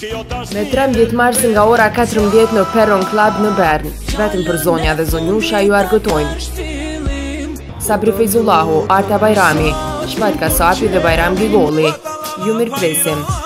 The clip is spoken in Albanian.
Me 13 marsin nga ora 14 në Perron Club në Bern, vetëm për zonja dhe zonjusha ju argëtojnë. Sabri Fejzullahu, Arta Bajrami, Shpat Kasapi dhe Bajram Gigolli. Ju mirëpresim.